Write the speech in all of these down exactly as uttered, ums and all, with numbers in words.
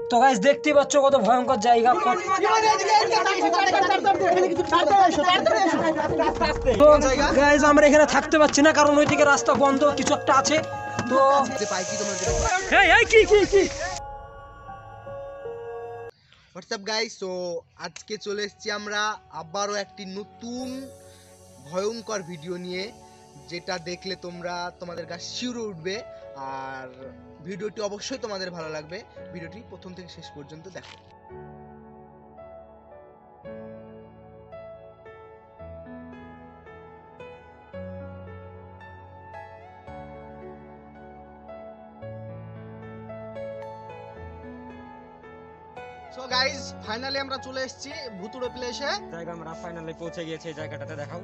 তো গাইস দেখতেই পাচ্ছ কত ভয়ঙ্কর জায়গা। গাইস আমরা এখানে থাকতে পারছি না কারণ ওইদিকে রাস্তা বন্ধ, কিছু একটা আছে। তো হোয়াটসঅ্যাপ গাইস, তো আজকে চলে এসেছি আমরা আবারও একটি নতুন ভয়ঙ্কর ভিডিও নিয়ে, যেটা দেখলে তোমরা তোমাদের গা শিউরে উঠবে। আর ভিডিওটি অবশ্যই তোমাদের ভালো লাগবে। ভিডিওটি প্রথম থেকে শেষ পর্যন্ত দেখো। সো গাইস, ফাইনালি আমরা চলে এসেছি ভুতুড়ে প্লেসে। জায়গা আমরা ফাইনালি পৌঁছে গিয়েছি। এই জায়গাটাতে দেখাও,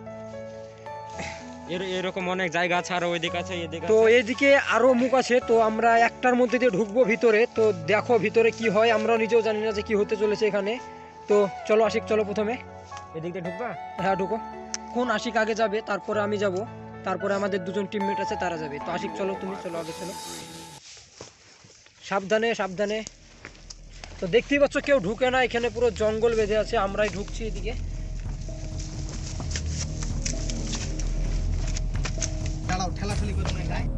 এর এরকম অনেক জায়গা আছে, আর ওইদিকে আছে, এদিকে। তো এইদিকে আরো মুখ আছে। তো আমরা একটার মধ্যে দিয়ে ঢুকবো ভিতরে। তো দেখো ভিতরে কি হয়, আমরা নিজেও জানি না যে কি হতে চলেছে এখানে। তো চলো আশিক, চলো প্রথমে এদিক দিয়ে ঢুকবা। হ্যাঁ ঢুকো। কোন আশিক আগে যাবে, তারপরে আমি যাব, তারপরে আমাদের দুজন টিমমেট আছে তারা যাবে। তো আশিক চলো, তুমি চলো আগে, চলো সাবধানে সাবধানে। তো দেখতেই পাচ্ছ কেউ ঢুকে না, এখানে পুরো জঙ্গল বেঁধে আছে, আমরাই ঢুকছি এদিকে। দাঁড়াও, ঠেলাঠেলি করো না গাই।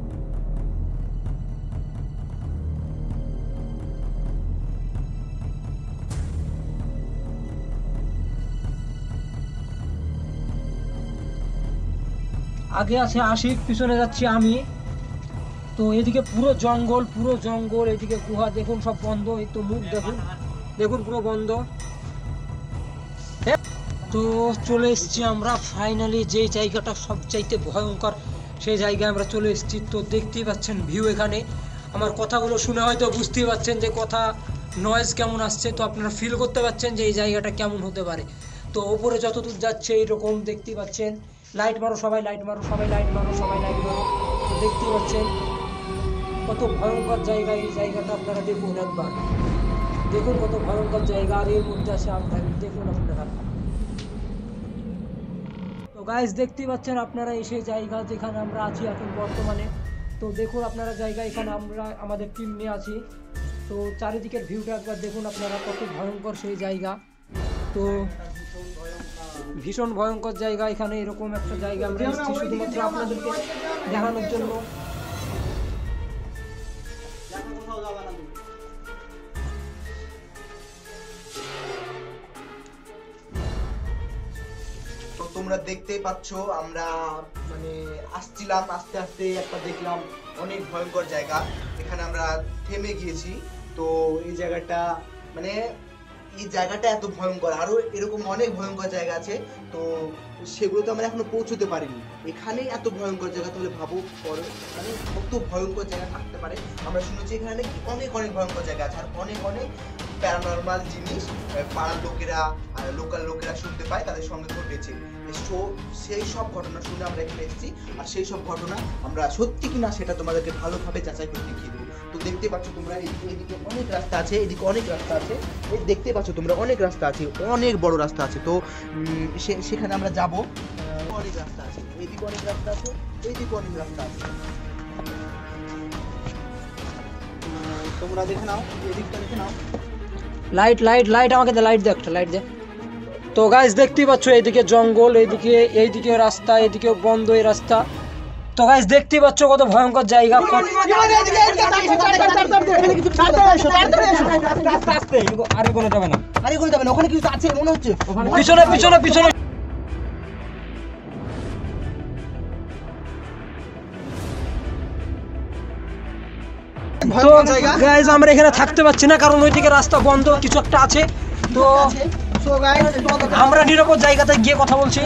আগে আছে আশিক, পিছনে যাচ্ছি আমি। তো এদিকে পুরো জঙ্গল, পুরো জঙ্গল, এদিকে গুহা দেখুন সব বন্ধ। এই তো মুখ দেখুন, দেখুন পুরো বন্ধ। তো চলে এসেছি আমরা ফাইনালি যে জায়গাটা সবচাইতে ভয়ঙ্কর, সেই জায়গায় আমরা চলে এসেছি। তো দেখতেই পাচ্ছেন ভিউ এখানে। আমার কথাগুলো শুনে হয়তো বুঝতেই পারছেন যে কথা নয়েজ কেমন আসছে। তো আপনারা ফিল করতে পারছেন যে এই জায়গাটা কেমন হতে পারে। তো ওপরে যতদূর যাচ্ছে এইরকম দেখতেই পাচ্ছেন। লাইট মারো সবাই, লাইট মারো সবাই, লাইট মারো সবাই, লাইট মারো। তো দেখতেই পাচ্ছেন কত ভয়ঙ্কর জায়গা। এই জায়গাটা আপনারা দেখুন একবার, দেখুন কত ভয়ঙ্কর জায়গা। আর এর মধ্যে আছে আপনারা দেখুন আপনারা। তো গাইস দেখতেই পাচ্ছেন আপনারা এই সেই জায়গা যেখানে আমরা আছি এখন বর্তমানে। তো দেখুন আপনারা জায়গা, এখানে আমরা আমাদের টিম নিয়ে আছি। তো চারিদিকের ভিউটা একবার দেখুন আপনারা, কত ভয়ঙ্কর সেই জায়গা। তো ভীষণ ভয়ঙ্কর জায়গা। এখানে এরকম একটা জায়গা আমরা এসেছি শুধুমাত্র আপনাদেরকে দেখানোর জন্য। তো তোমরা দেখতেই পাচ্ছ আমরা মানে আসছিলাম, আস্তে আস্তে একটা দেখলাম অনেক ভয়ঙ্কর জায়গা। এখানে আমরা থেমে গিয়েছি। তো এই জায়গাটা মানে এই জায়গাটা এত ভয়ঙ্কর, আরো এরকম অনেক ভয়ঙ্কর জায়গা আছে। তো সেগুলো তো আমরা এখনো পৌঁছতে পারিনি। এখানে এত ভয়ঙ্কর জায়গা, তাহলে ভাবো পরে মানে কত ভয়ঙ্কর জায়গা থাকতে পারে। আমরা শুনেছি এখানে নাকি অনেক অনেক ভয়ঙ্কর জায়গা আছে, আর অনেক অনেক প্যারানর্মাল জিনিস পাড়ার লোকেরা আর লোকাল লোকেরা শুনতে পায়, তাদের সঙ্গে ঘটেছে। তো সেই সব ঘটনা শুনে আমরা এখানে এসেছি, আর সেই সব ঘটনা আমরা সত্যি কিনা সেটা তোমাদেরকে ভালোভাবে যাচাই করে দেখিয়ে দেবো। তো দেখতে পাচ্ছ তোমরা এইদিকে অনেক রাস্তা আছে, এদিকে অনেক রাস্তা আছে। এই দেখতে পাচ্ছ তোমরা অনেক রাস্তা আছে, অনেক বড় রাস্তা আছে। তো সেখানে আমরা যাব। অনেক রাস্তা আছে, এইদিকে অনেক রাস্তা আছে, এইদিকে অনেক রাস্তা আছে। তোমরা দেখে নাও, এদিকটা দেখে নাও। লাইট লাইট লাইট আমাকে দে, লাইট দে, একটা লাইট দে। তো গাইস দেখতেই পাচ্ছ এইদিকে জঙ্গল, এইদিকে এইদিকে রাস্তা, এইদিকে বন্ধ এই রাস্তা। তো গাইস দেখতেই পাচ্ছ কত ভয়ঙ্কর জায়গা। আরে কোনো যাবে না, আরে কোনো যাবে না, ওখানে কিছু আছে মনে হচ্ছে। পিছনে পিছনে পিছনে। তো গাইস আমরা এখানে থাকতে পারছি না কারণ ওইদিকে রাস্তা বন্ধ, কিছু একটা আছে। তো আমরা নিরাপদ জায়গাতে গিয়ে কথা বলছি।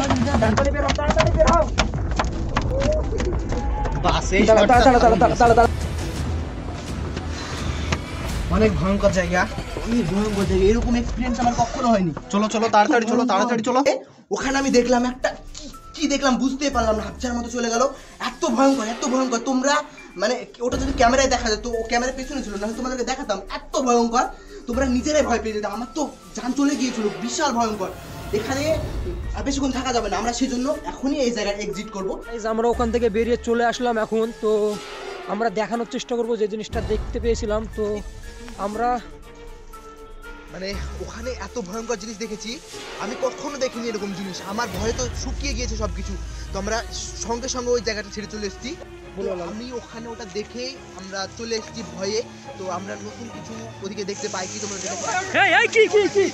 অনেক ভয়ঙ্কর জায়গা, অনেক ভয়ঙ্কর জায়গা, এরকম এক্সপিরিয়েন্স আমার কখনো হয়নি। চলো চলো তাড়াতাড়ি চলো, তাড়াতাড়ি চলো। ওখানে আমি দেখলাম একটা কি দেখলাম বুঝতে পারলাম না, হাতছাড়ার মতো চলে গেল। এত ভয়ঙ্কর, এত ভয়ঙ্কর। তোমরা মানে ওটা যদি ক্যামেরায় দেখা যেত, ও ক্যামেরার পেছনে ছিল না, তোমাদেরকে দেখাতাম। এত ভয়ঙ্কর, তোমরা নিজেরাই ভয় পেয়ে যেত। আমার তো জান চলে গিয়েছিল, বিশাল ভয়ঙ্কর। এখানে আর বেশিক্ষণ থাকা যাবে না, আমরা সেজন্য এখনই এই জায়গায় এক্সিট করবো। আমরা ওখান থেকে বেরিয়ে চলে আসলাম এখন। তো আমরা দেখানোর চেষ্টা করবো যে জিনিসটা দেখতে পেয়েছিলাম। তো আমরা মানে ওখানে এত ভয়ঙ্কর জিনিস দেখেছি, আমি কখনো দেখিনি এরকম জিনিস। আমার ভয়ে তো শুকিয়ে গিয়েছে সবকিছু। তো আমরা সঙ্গে সঙ্গে ওই জায়গাটা ছেড়ে চলে এসেছি। তো আমি ওখানে ওটা দেখেই আমরা চলে এসেছি ভয়ে। তো আমরা নতুন কিছু ওদিকে দেখতে পাই কি তোমরা দেখতে পাও? এই এই কি কি কি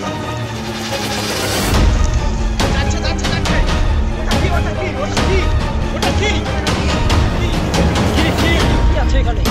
যাচ্ছে যাচ্ছে যাচ্ছে। ওটা কি ওটা কি ওটা কি ওটা কি কি কি কি আছে এখানে?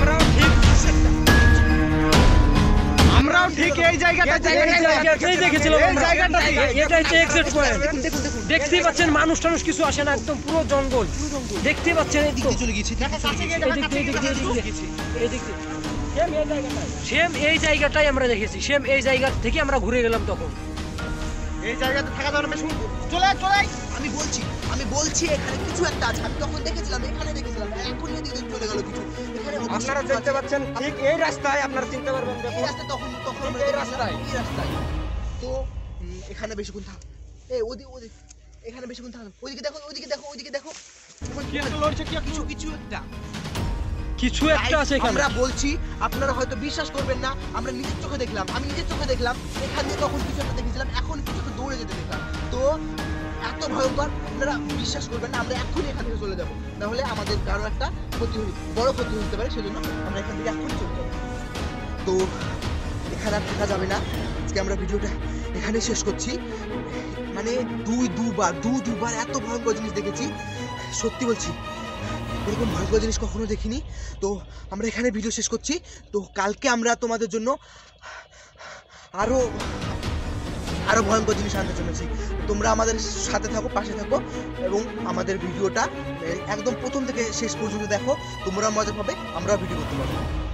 আমরাও ঠিক এই জায়গাটা এই দেখেছিলাম এই আমরা। জায়গাটা এটা হচ্ছে এক্সিট পয়েন্ট। দেখতেই পাচ্ছেন মানুষ টানুষ কিছু আসে না, একদম পুরো জঙ্গল। দেখতেই পাচ্ছেন এই তো চলে গেছি। এদিক দিয়ে, এদিক দিয়ে, এদিক দিয়ে, এদিক দিয়ে। সেম এই জায়গাটাই আমরা দেখেছি, সেম এই জায়গা থেকে আমরা ঘুরে গেলাম তখন। এই জায়গাতে থাকা যাবে না। শুন চলে আয়, চলে আয়। আমি বলছি আমি বলছি এখানে কিছু একটা আছে। আমি তখন দেখেছিলাম, এখানে দেখেছিলাম, এখন এদিকে চলে গেল কিছু। এখানে অবশ্যই আপনারা কিছু দেখতে আছে। পাচ্ছেন ঠিক এই রাস্তায় আপনারা চিনতে পারবেন। এই দেখুন রাস্তায় তখন তখন আমরা এই দেখেছিলাম, রাস্তায়। এই রাস্তায়। তো উম, এখানে বেশিক্ষণ থাক। এই ওদিকে ওদিকে এখানে বেশিক্ষণ থাক। ওইদিকে দেখো, ওইদিকে দেখো, ওইদিকে দেখো। কি একটা লড়ছে, কি কিছু কিছু একটা কিছু একটা আছে এখানে। আমরা বলছি, আপনারা হয়তো বিশ্বাস করবেন না। আমরা নিজের চোখে দেখলাম, আমি নিজের চোখে দেখলাম। এখান দিয়ে তখন কিছু একটা দেখেছিলাম, এখন কিছু একটা দৌড়ে যেতে দেখলাম। তো এত ভয়ঙ্কর, আপনারা বিশ্বাস করবেন না। আমরা এখনই এখান থেকে চলে যাবো, না হলে আমাদের কারো একটা ক্ষতি হয়ে বড় ক্ষতি হতে পারে। সেজন্য আমরা এখান থেকে এখনই চলে যাবো। তো এখানে আর থাকা যাবে না। আজকে আমরা ভিডিওটা এখানে শেষ করছি। মানে দুই দুবার দু দুবার এত ভয়ঙ্কর জিনিস দেখেছি, সত্যি বলছি এরকম ভয়ঙ্কর জিনিস কখনো দেখিনি। তো আমরা এখানে ভিডিও শেষ করছি। তো কালকে আমরা তোমাদের জন্য আরো আরো ভয়ঙ্কর জিনিস আনতে চলেছি। তোমরা আমাদের সাথে থাকো, পাশে থাকো এবং আমাদের ভিডিওটা একদম প্রথম থেকে শেষ পর্যন্ত দেখো। তোমরা মজা পাবে, আমরাও ভিডিও করতে পারবো।